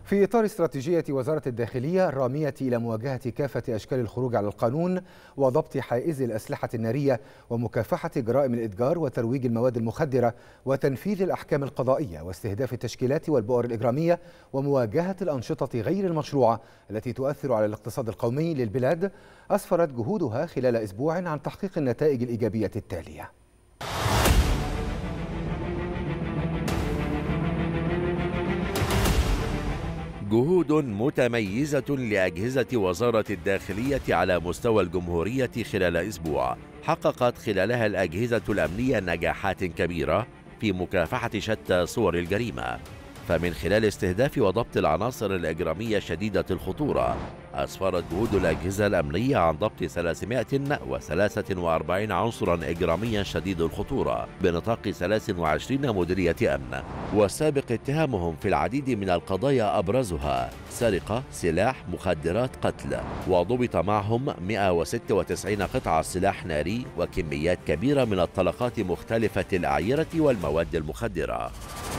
في إطار استراتيجية وزارة الداخلية الرامية إلى مواجهة كافة أشكال الخروج على القانون وضبط حائز الأسلحة النارية ومكافحة جرائم الإتجار وترويج المواد المخدرة وتنفيذ الأحكام القضائية واستهداف التشكيلات والبؤر الإجرامية ومواجهة الأنشطة غير المشروعة التي تؤثر على الاقتصاد القومي للبلاد، أسفرت جهودها خلال أسبوع عن تحقيق النتائج الإيجابية التالية. جهود متميزة لأجهزة وزارة الداخلية على مستوى الجمهورية خلال أسبوع، حققت خلالها الأجهزة الأمنية نجاحات كبيرة في مكافحة شتى صور الجريمة. فمن خلال استهداف وضبط العناصر الإجرامية شديدة الخطورة، أسفرت جهود الأجهزة الأمنية عن ضبط 343 عنصرا إجراميا شديد الخطورة بنطاق 23 مديرية أمن، والسابق اتهامهم في العديد من القضايا أبرزها سرقة، سلاح، مخدرات، قتل. وضبط معهم 196 قطعة سلاح ناري وكميات كبيرة من الطلقات مختلفة الأعيرة والمواد المخدرة.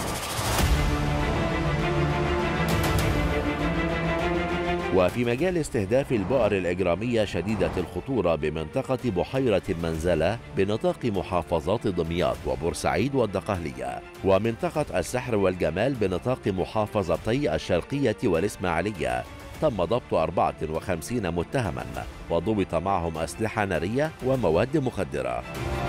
وفي مجال استهداف البؤر الإجرامية شديدة الخطورة بمنطقة بحيرة المنزلة بنطاق محافظات دمياط وبورسعيد والدقهلية، ومنطقة السحر والجمال بنطاق محافظتي الشرقية والإسماعيلية، تم ضبط 54 متهما وضبط معهم أسلحة نارية ومواد مخدرة.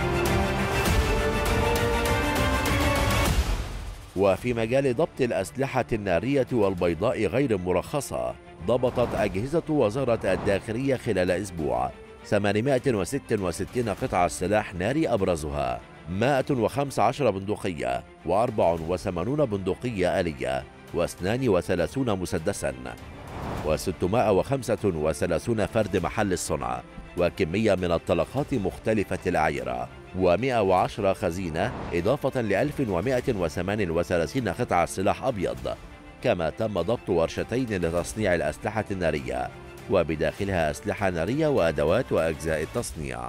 وفي مجال ضبط الأسلحة النارية والبيضاء غير المرخصة، ضبطت أجهزة وزارة الداخلية خلال أسبوع 866 قطعة سلاح ناري أبرزها 115 بندقية و84 بندقية آلية و32 مسدسا و635 فرد محل الصنع وكمية من الطلقات مختلفة الأعيرة و110 خزينة، إضافة ل 1138 قطعة سلاح أبيض. كما تم ضبط ورشتين لتصنيع الأسلحة النارية وبداخلها أسلحة نارية وأدوات وأجزاء التصنيع.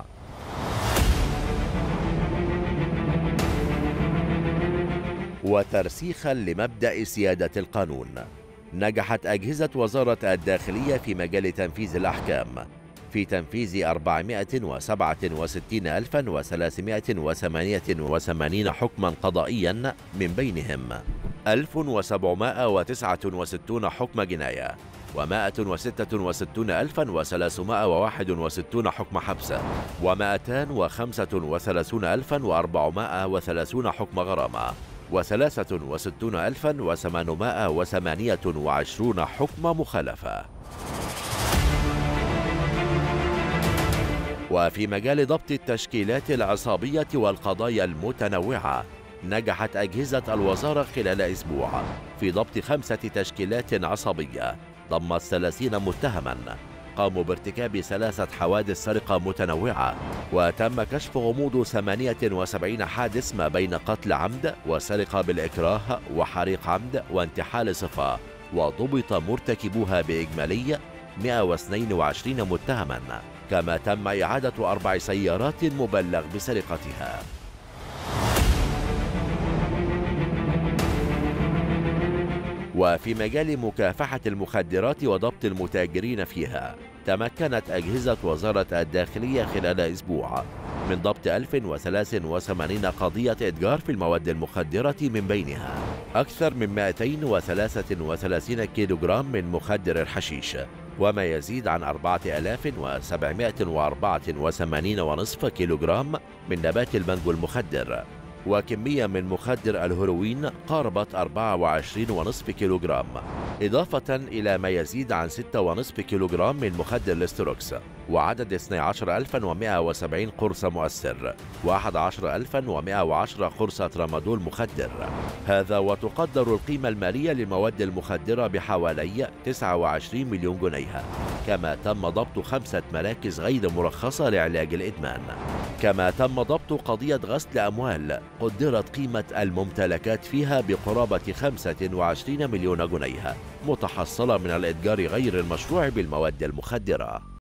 وترسيخا لمبدأ سيادة القانون، نجحت أجهزة وزارة الداخلية في مجال تنفيذ الأحكام في تنفيذ 467,388 حكما قضائيا، من بينهم 1769 حكم جناية و166,361 حكم حبس و235,430 حكم غرامة و63,828 حكم مخالفة. وفي مجال ضبط التشكيلات العصابية والقضايا المتنوعة، نجحت أجهزة الوزارة خلال أسبوع في ضبط 5 تشكيلات عصابية ضمت 30 متهما قاموا بارتكاب 3 حوادث سرقة متنوعة، وتم كشف غموض 78 حادث ما بين قتل عمد وسرقة بالإكراه وحريق عمد وانتحال صفة، وضبط مرتكبوها بإجمالي 122 متهما. كما تم إعادة 4 سيارات مبلغ بسرقتها. وفي مجال مكافحة المخدرات وضبط المتاجرين فيها، تمكنت أجهزة وزارة الداخلية خلال أسبوع من ضبط 1083 قضية إتجار في المواد المخدرة، من بينها أكثر من 233 كيلوغرام من مخدر الحشيش، وما يزيد عن 4784.5 كيلوغرام من نبات المانجو المخدر، وكمية من مخدر الهيروين قاربت 24.5 كيلوغرام، إضافة إلى ما يزيد عن 6.5 كيلوغرام من مخدر الاستروكس، وعدد 12,170 قرص مؤثر و11,110 قرص ترامادول مخدر. هذا وتقدر القيمة المالية للمواد المخدرة بحوالي 29 مليون جنيه. كما تم ضبط 5 مراكز غير مرخصة لعلاج الإدمان. كما تم ضبط قضية غسل أموال قدرت قيمة الممتلكات فيها بقرابة 25 مليون جنيه متحصلة من الإتجار غير المشروع بالمواد المخدرة.